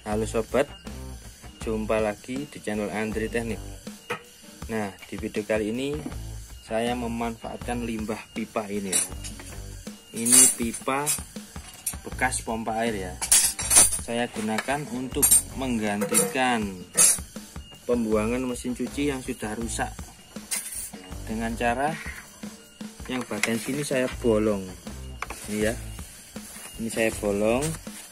Halo sobat, jumpa lagi di channel Andri Teknik. Nah, di video kali ini saya memanfaatkan limbah pipa ini ya. Ini pipa bekas pompa air ya. Saya gunakan untuk menggantikan pembuangan mesin cuci yang sudah rusak dengan cara yang bagian sini saya bolong. Ini ya. Ini saya bolong.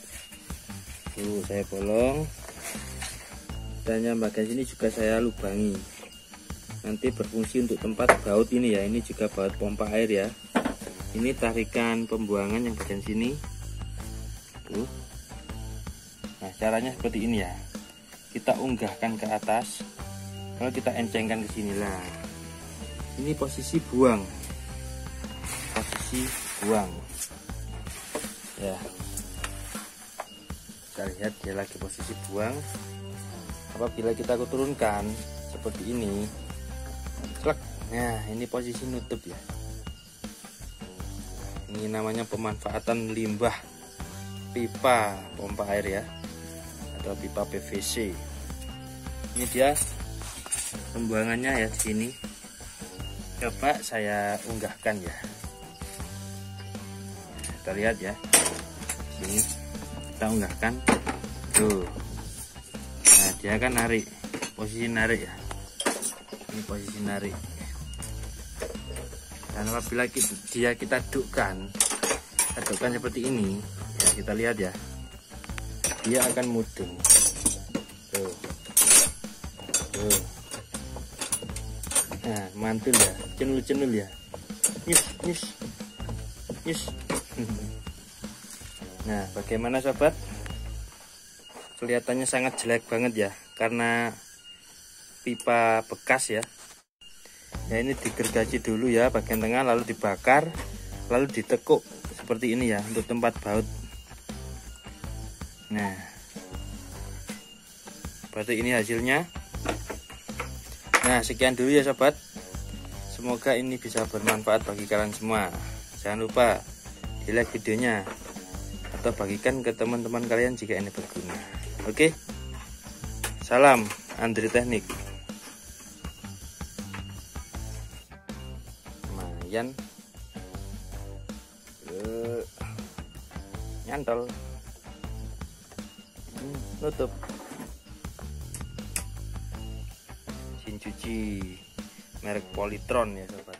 Saya bolong, dan yang bagian sini juga saya lubangi. Nanti berfungsi untuk tempat baut ini ya. Ini juga baut pompa air ya. Ini tarikan pembuangan yang bagian sini. Tuh. Nah, caranya seperti ini ya. Kita unggahkan ke atas, lalu kita encengkan ke sini lah. Ini posisi buang. Posisi buang. Ya. Kita lihat dia lagi posisi buang. Apabila kita turunkan seperti ini, nah ini posisi nutup ya. Ini namanya pemanfaatan limbah pipa pompa air ya, atau pipa PVC. Ini dia pembuangannya ya di sini. Coba saya unggahkan ya. Kita lihat ya. Sini kita unggahkan. Tuh. Nah, dia kan narik, posisi narik ya. Ini posisi narik. Dan apabila kita dudukkan seperti ini, ya kita lihat ya, dia akan mudeng. Tuh. Tuh. Nah, mantul ya, cenul-cenul ya. Yes. Nah, bagaimana sobat? Kelihatannya sangat jelek banget ya, karena pipa bekas ya. Ya, ini digergaji dulu ya bagian tengah, lalu dibakar, lalu ditekuk seperti ini ya untuk tempat baut. Nah, seperti ini hasilnya. Nah, sekian dulu ya sobat. Semoga ini bisa bermanfaat bagi kalian semua. Jangan lupa di like videonya atau bagikan ke teman-teman kalian jika ini berguna. Oke, salam Andri Teknik. Lumayan nyantol, nutup mesin cuci merek Polytron ya sobat.